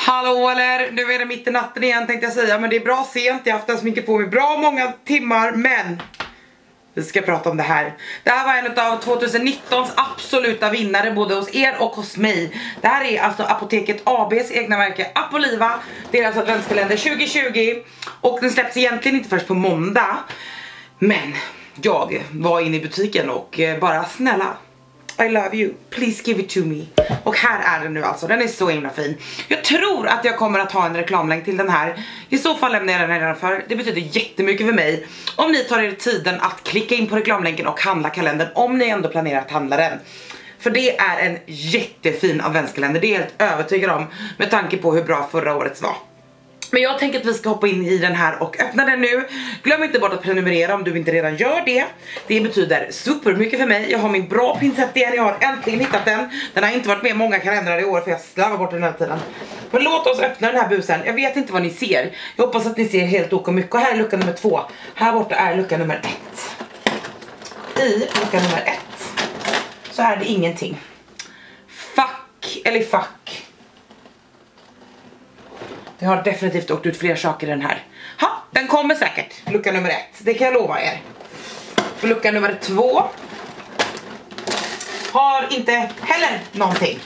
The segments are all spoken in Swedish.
Hallå eller, nu är det mitt i natten igen tänkte jag säga. Men det är bra sent, jag har haft en sminket på mig bra många timmar. Men vi ska prata om det här. Det här var en av 2019s absoluta vinnare både hos er och hos mig. Det här är alltså Apoteket ABs egna märke Apoliva. Deras adventskalender 2020. Och den släpps egentligen inte först på måndag. Men jag var inne i butiken och bara snälla, I love you, please give it to me. Och här är den nu alltså, den är så himla fin. Jag tror att jag kommer att ha en reklamlänk till den här. I så fall lämnar jag den här redan för. Det betyder jättemycket för mig om ni tar er tiden att klicka in på reklamlänken och handla kalendern, om ni ändå planerar att handla den. För det är en jättefin adventskalender, det är jag helt övertygad om, med tanke på hur bra förra årets var. Men jag tänker att vi ska hoppa in i den här och öppna den nu. Glöm inte bort att prenumerera om du inte redan gör det. Det betyder supermycket för mig. Jag har min bra pinsett igen, jag har äntligen hittat den. Den har inte varit med i många kalendrar i år för jag slarvar bort den hela tiden. Men låt oss öppna den här busen. Jag vet inte vad ni ser. Jag hoppas att ni ser helt ok mycket. Och här är lucka nummer 2. Här borta är lucka nummer 1. I lucka nummer 1 så är det ingenting. Fuck. Det har definitivt åkt ut fler saker i den här. Ha, den kommer säkert, lucka nummer 1. Det kan jag lova er. För lucka nummer 2 har inte heller någonting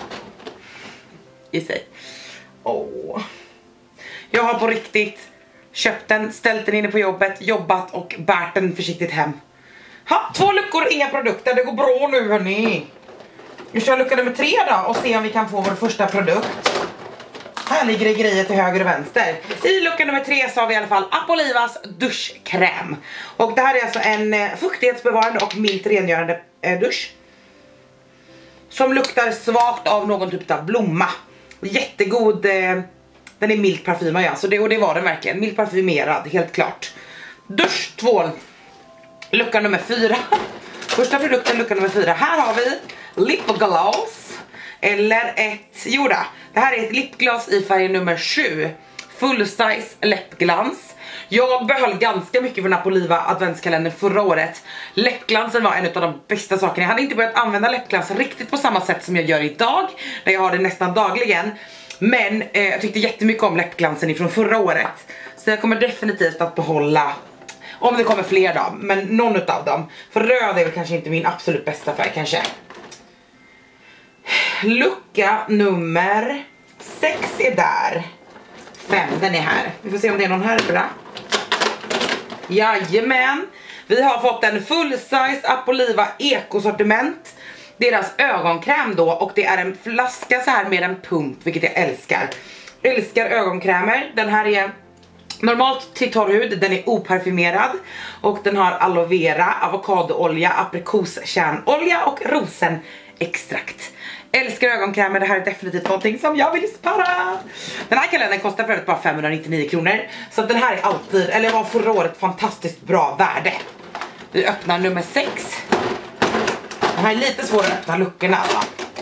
i sig. Jag har på riktigt köpt den, ställt den inne på jobbet, jobbat och bärt den försiktigt hem. Ha, 2 luckor, inga produkter. Det går bra nu hörni. Vi kör lucka nummer 3 då och se om vi kan få vår första produkt. Här ligger det grejer till höger och vänster. I lucka nummer 3 så har vi i alla fall Apolivas duschkräm. Och det här är alltså en fuktighetsbevarande och milt rengörande dusch. Som luktar svagt av någon typ av blomma. Jättegod, den är milt parfymad ja. Så det var den verkligen, milt parfymerad, helt klart. Duschtvål, lucka nummer 4. Första produkten, lucka nummer 4. Här har vi lipgloss. Eller det här är ett lipgloss i färg nummer 7. Full size läppglans. Jag behöll ganska mycket från Apoliva adventskalender förra året. Läppglansen var en av de bästa sakerna. Jag hade inte börjat använda läppglans riktigt på samma sätt som jag gör idag, när jag har det nästan dagligen. Men jag tyckte jättemycket om läppglansen ifrån förra året. Så jag kommer definitivt att behålla, om det kommer fler då, men någon av dem. För röd är väl kanske inte min absolut bästa färg kanske. Lucka nummer 6 är där. 5, den är här. Vi får se om det är någon här bra. Jajamän. Vi har fått en full size Apoliva ekosortiment. Deras ögonkräm då. Och det är en flaska så här med en pump, vilket jag älskar. Älskar ögonkrämer. Den här är normalt till torr hud. Den är oparfymerad. Och den har aloe vera, avokadoolja, aprikoskärnolja och rosenextrakt. Älskar ögonkrämer, det här är definitivt någonting som jag vill spara. Den här kalendern kostar förut bara 599 kronor. Så den här är alltid, eller var förra året, fantastiskt bra värde. Vi öppnar nummer 6. Den här är lite svår att öppna luckorna va?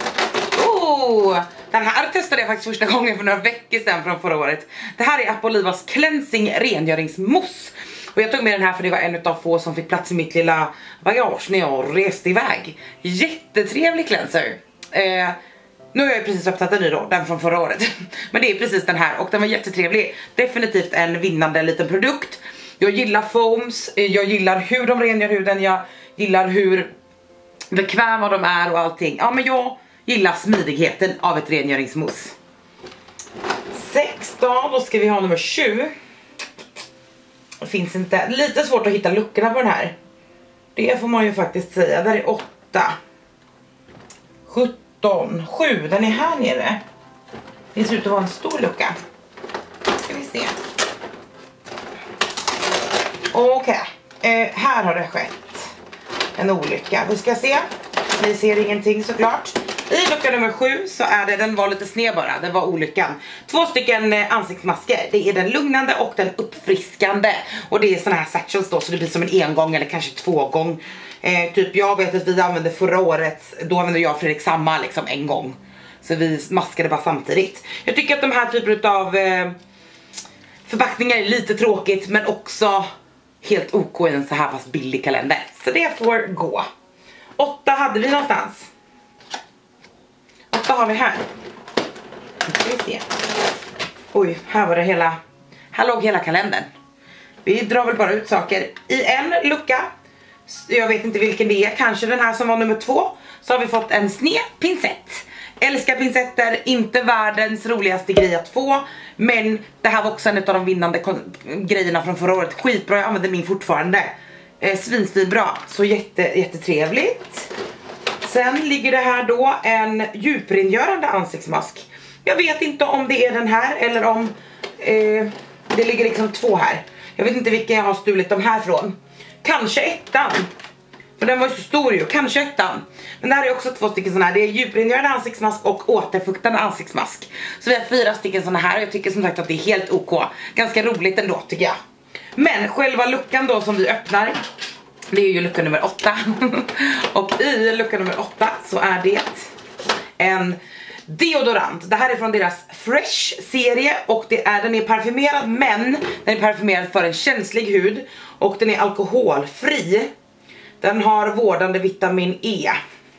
Den här testade jag faktiskt första gången för några veckor sedan från förra året. Det här är Apolivas cleansing rengöringsmousse. Och jag tog med den här för det var en av få som fick plats i mitt lilla bagage när jag reste iväg. Jättetrevlig cleanser. Nu har jag precis öppnat en ny då, den från förra året. Men det är precis den här och den var jättetrevlig. Definitivt en vinnande liten produkt. Jag gillar foams, jag gillar hur de rengör huden, jag gillar hur bekväma de är och allting. Ja men jag gillar smidigheten av ett rengöringsmousse. 16, då ska vi ha nummer 7. Det finns inte, lite svårt att hitta luckorna på den här. Det får man ju faktiskt säga, där är 8 17, 7, den är här nere. Det ser ut att vara en stor lucka. Ska vi se. Okej, här har det skett en olycka. Vi ska se. Ni ser ingenting såklart. I lucka nummer 7 så är det, den var lite sned bara, det var olyckan. 2 stycken ansiktsmasker, det är den lugnande och den uppfriskande. Och det är såna här satchels då, så det blir som en engång eller kanske 2 gång. Typ jag vet att vi använde förra året, då använde jag och Fredrik samma liksom en gång. Så vi maskade bara samtidigt. Jag tycker att de här typer av förpackningar är lite tråkigt, men också helt ok i en så här pass billig kalender. Så det får gå. 8 hade vi någonstans. 8 har vi här. vi se. Oj, här låg hela kalendern. Vi drar väl bara ut saker i en lucka. Jag vet inte vilken det är, kanske den här som var nummer 2. Så har vi fått en sned pincett. Älskar pincetter, inte världens roligaste grej att få. Men det här var också en av de vinnande grejerna från förra året. Skitbra, jag använder min fortfarande. Svinsvinbra, så jättetrevligt. Sen ligger det här då en djuprengörande ansiktsmask. Jag vet inte om det är den här eller om det ligger liksom 2 här. Jag vet inte vilken jag har stulit de här från. Kanske ettan. För den var ju så stor ju, kanske ettan. Men det här är också 2 stycken sådana här. Det är djuprengörande ansiktsmask och återfuktande ansiktsmask. Så vi har 4 stycken sådana här. Jag tycker som sagt att det är helt OK. Ganska roligt ändå tycker jag. Men själva luckan då som vi öppnar, det är ju lucka nummer 8. Och i lucka nummer 8 så är det en deodorant. Det här är från deras Fresh-serie. Och den är parfymerad, men den är parfymerad för en känslig hud. Och den är alkoholfri. Den har vårdande vitamin E.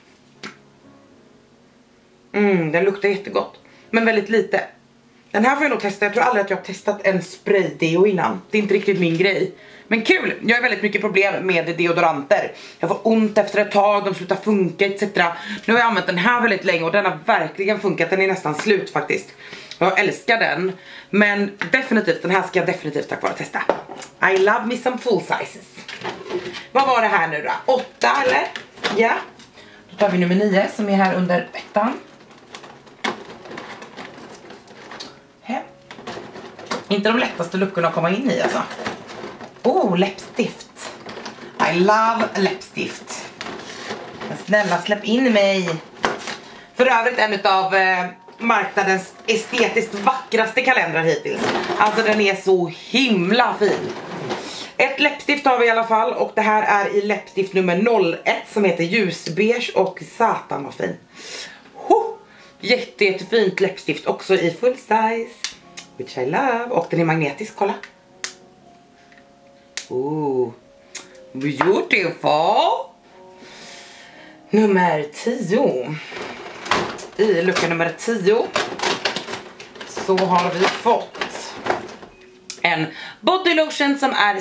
Den luktar jättegott. Men väldigt lite. Den här får jag nog testa. Jag tror aldrig att jag har testat en spraydeo innan. Det är inte riktigt min grej. Men kul, jag har väldigt mycket problem med deodoranter. Jag får ont efter ett tag, de slutar funka etc. Nu har jag använt den här väldigt länge och den har verkligen funkat. Den är nästan slut faktiskt. Jag älskar den. Men definitivt, den här ska jag definitivt tack vare testa. I love me some full sizes. Vad var det här nu då? 8 eller? Ja. Då tar vi nummer 9 som är här under ettan. Inte de lättaste luckorna att komma in i alltså. Läppstift. I love läppstift. Men snälla släpp in mig. För övrigt en av marknadens estetiskt vackraste kalendrar hittills. Alltså den är så himla fin. Ett läppstift har vi i alla fall. Och det här är i läppstift nummer 01 som heter ljusbeige och satan vad fin. Jättefint läppstift också i full size. Which I love. Och den är magnetisk, kolla. Beautiful. Nummer 10. I lucka nummer 10 så har vi fått en body lotion som är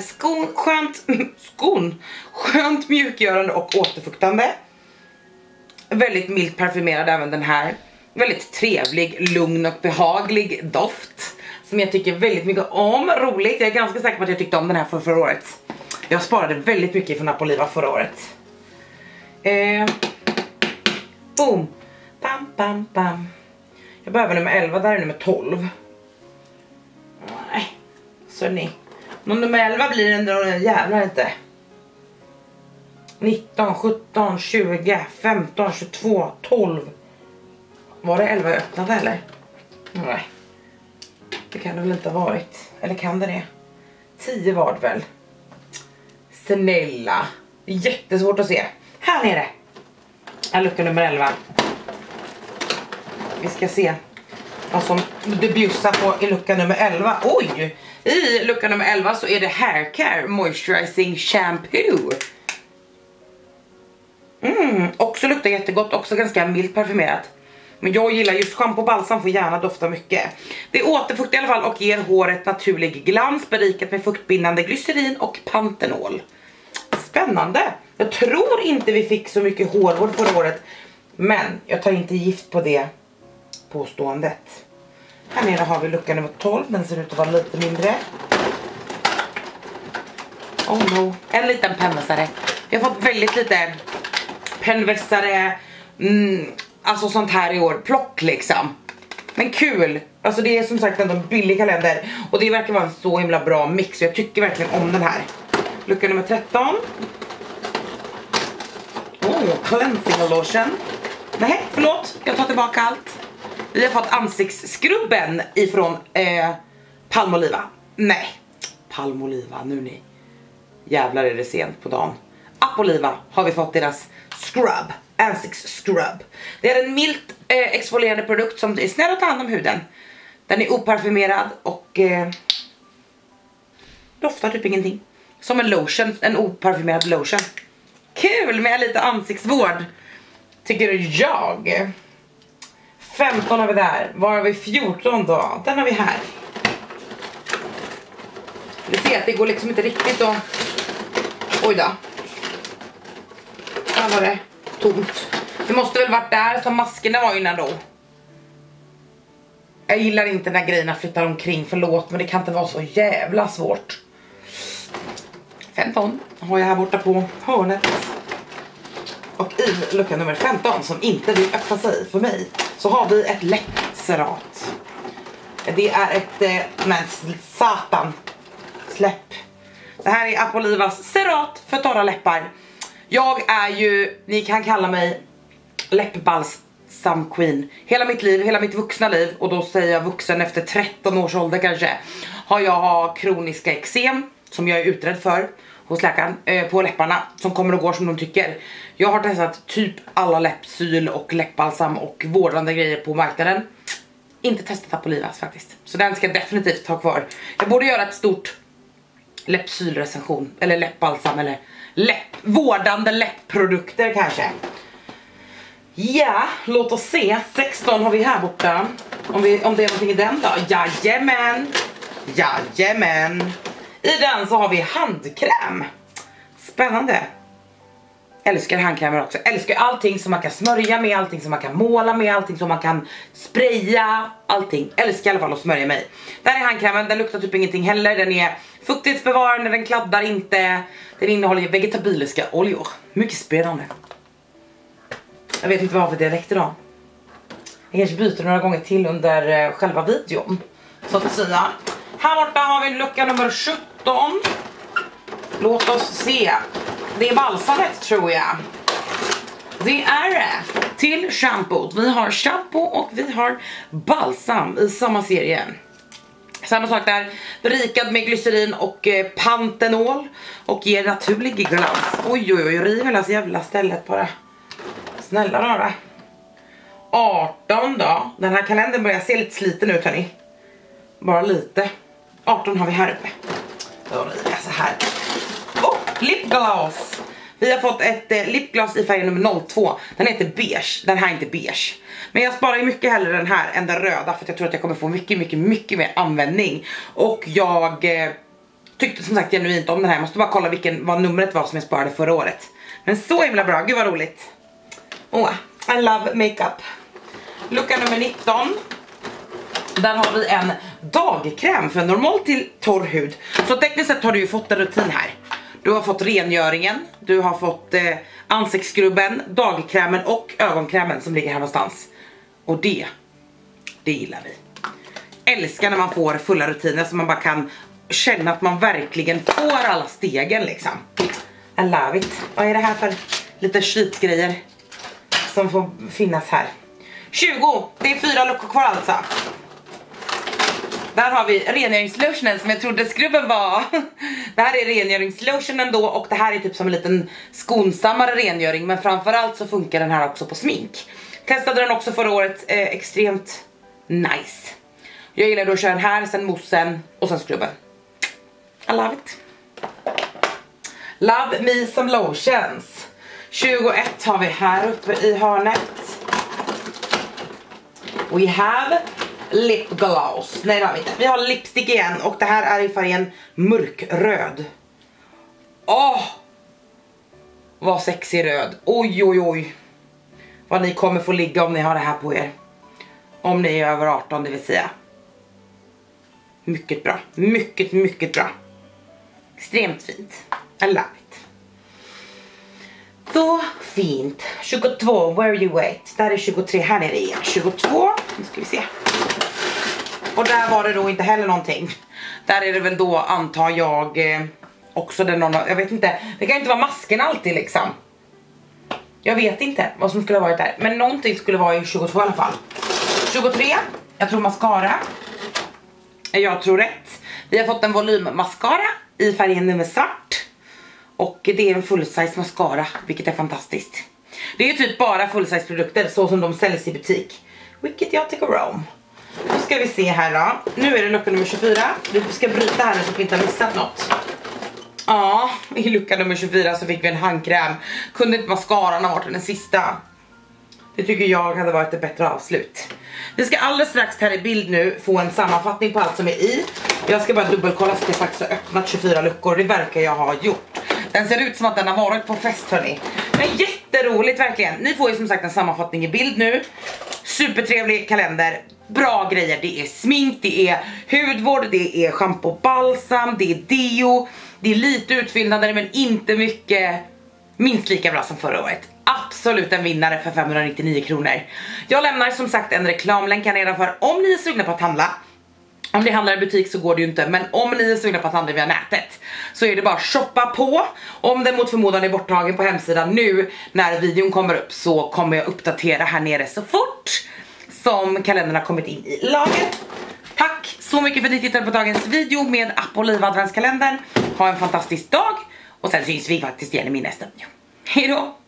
skönt mjukgörande och återfuktande. Väldigt milt parfymerad även den här. Väldigt trevlig, lugn och behaglig doft som jag tycker väldigt mycket om. Roligt, jag är ganska säker på att jag tyckte om den här förra året. Jag sparade väldigt mycket från Apoliva förra året. Boom. Bam, bam, bam. Jag behöver nummer 11, där är nummer 12. Nej, så ni. Nummer 11 blir den då, jävlar inte. 19, 17, 20, 15, 22, 12. Var det 11 jag öppnade eller? Nej. Det kan det väl inte ha varit. Eller kan det? 10 var det väl. Snälla. Jättesvårt att se. Här nere. Här lucka nummer 11. Vi ska se vad som du bjussar på i lucka nummer 11. Oj! I lucka nummer 11 så är det Hair Care Moisturizing Shampoo. Också luktar jättegott. Också ganska milt parfymerat. Men jag gillar just shampoo och balsam, får gärna dofta mycket. Det är återfukt i alla fall och ger håret naturlig glans, berikat med fuktbindande glycerin och pantenol. Spännande. Jag tror inte vi fick så mycket hårvård förra året, men jag tar inte gift på det påståendet. Här nere har vi lucka nummer 12, den ser ut att vara lite mindre. Oh no, en liten pennvässare. Jag har fått väldigt lite pennvässare, alltså sånt här i år, plock liksom. Men kul, alltså det är som sagt en billig kalender. Och det verkar vara en så himla bra mix, så jag tycker verkligen om den här. Lucka nummer 13. Cleansing lotion. Nej, förlåt, jag tar tillbaka allt. Vi har fått ansiktsskrubben ifrån Palmoliva. Nej, Palmoliva, nu ni. Jävlar är det sent på dagen. Apoliva har vi fått deras scrub, ansiktsscrub. Det är en milt exfolierande produkt som är snäll att ta hand om huden. Den är oparfymerad och doftar typ ingenting. Som en lotion, en oparfymerad lotion. Kul med lite ansiktsvård, tycker jag. 15 har vi där. Var har vi 14 då? Den har vi här. Du ser att det går liksom inte riktigt att... Oj då. Här var det tomt. Det måste väl varit där som maskerna var innan då. Jag gillar inte när grejerna flyttar omkring, förlåt, men det kan inte vara så jävla svårt. 15 har jag här borta på hörnet. Och i lucka nummer 15 som inte vill öppna sig för mig så har vi ett läppserat. Det är ett, men satan, släpp. Det här är Apolivas serat för torra läppar. Jag är ju, ni kan kalla mig läppbalsam queen. Hela mitt liv, hela mitt vuxna liv, och då säger jag vuxen efter 13 års ålder kanske, har jag kroniska eksem som jag är utredd för hos läkaren på läpparna, som kommer och går som de tycker. Jag har testat typ alla läppsyl och läppbalsam och vårdande grejer på marknaden. Inte testat Apolivas faktiskt. Så den ska jag definitivt ha kvar. Jag borde göra ett stort läppsylrecension, eller läppbalsam, eller vårdande läppprodukter kanske. Ja, låt oss se. 16 har vi här borta. Om det är någonting i den då. Jajamän. Jajamän. I den så har vi handkräm. Spännande. Älskar handkrämer också. Älskar allting som man kan smörja med, allting som man kan måla med, allting som man kan spraya, allting. Älskar i alla fall att smörja mig. Där är handkrämen, den luktar typ ingenting heller. Den är fuktighetsbevarande, den kladdar inte. Den innehåller vegetabiliska oljor. Mycket spännande. Jag vet inte vad för dialekt idag. Jag kanske byter några gånger till under själva videon, så att säga. Här borta har vi lucka nummer 17. Låt oss se. Det är balsamet tror jag. Det är det. Till shampoo. Vi har shampoo och vi har balsam i samma serie. Samma sak där. Berikad med glycerin och pantenol. Och ger naturlig glans. Oj oj oj, riv hela jävla stället bara. Snälla rara. 18 då. Den här kalendern börjar se lite sliten ut hörni. Bara lite. 18 har vi här uppe. Då river jag så här. Lipgloss. Vi har fått ett lipgloss i färg nummer 02. Den heter beige. Den här är inte beige. Men jag sparar ju mycket hellre den här än den röda, för att jag tror att jag kommer få mycket mer användning. Och jag tyckte som sagt genuint om den här. Jag måste bara kolla vad numret var som jag sparade förra året. Men så himla bra. Gud vad roligt. I love makeup. Lucka nummer 19. Där har vi en dagkräm för normal till torr hud. Så tekniskt sett har du ju fått en rutin här. Du har fått rengöringen, du har fått ansiktsskrubben, dagkrämen och ögonkrämen som ligger här någonstans. Och det gillar vi. Älskar när man får fulla rutiner så man bara kan känna att man verkligen får alla stegen liksom. I love it. Vad är det här för lite skitgrejer som får finnas här? 20, det är 4 luckor kvar alltså. Där har vi rengöringslotionen som jag trodde skrubben var. Det här är rengöringslotionen då, och det här är typ som en liten skonsammare rengöring. Men framförallt så funkar den här också på smink. Testade den också förra året, extremt nice. Jag gillar då att köra den här, sen moussen och sen skrubben. I love it. Love me some lotions. 21 har vi här uppe i hörnet. We have lip gloss. Nej, det har vi inte. Vi har lipstick igen och det här är i färgen mörkröd. Vad sexig röd. Oj oj oj. Vad ni kommer få ligga om ni har det här på er. Om ni är över 18, det vill säga. Mycket bra. Mycket bra. Extremt fint. I love it. Så fint. 22, where you wait. Där är 23, här nere igen. 22, nu ska vi se. Och där var det då inte heller någonting. Där är det väl då, antar jag, också den någon, jag vet inte. Det kan inte vara masken alltid liksom. Jag vet inte vad som skulle ha varit där. Men någonting skulle vara i 22 i alla fall. 23, jag tror mascara. Jag tror rätt. Vi har fått en volymmascara i färgen nummer svart. Och det är en full-size mascara, vilket är fantastiskt. Det är ju typ bara full-size produkter så som de säljs i butik. Vilket jag tycker om. Nu ska vi se här då. Nu är det lucka nummer 24. Vi ska bryta här nu så att vi inte har missat något. Ja, i lucka nummer 24 så fick vi en handkräm. Kunde inte mascaran ha varit den sista. Det tycker jag hade varit ett bättre avslut. Vi ska alldeles strax här i bild nu få en sammanfattning på allt som är i. Jag ska bara dubbelkolla så att jag faktiskt har öppnat 24 luckor. Det verkar jag ha gjort. Den ser ut som att den har varit på fest, hörni. Men jätteroligt verkligen. Ni får ju som sagt en sammanfattning i bild nu. Supertrevlig kalender. Bra grejer. Det är smink, det är hudvård, det är shampoo och balsam, det är deo. Det är lite utfyllnader men inte mycket. Minst lika bra som förra året. Absolut en vinnare för 599 kronor. Jag lämnar som sagt en reklamlänk här nedanför om ni är sugna på att handla. Om ni handlar i butik så går det ju inte, men om ni är sugna på att handla via nätet så är det bara att shoppa på. Om den mot förmodan är borttagen på hemsidan nu när videon kommer upp så kommer jag uppdatera här nere så fort som kalendern har kommit in i lager. Tack så mycket för att ni tittade på dagens video med Apoliva adventskalendern. Ha en fantastisk dag och sen syns vi faktiskt igen i min nästa video. Hej då!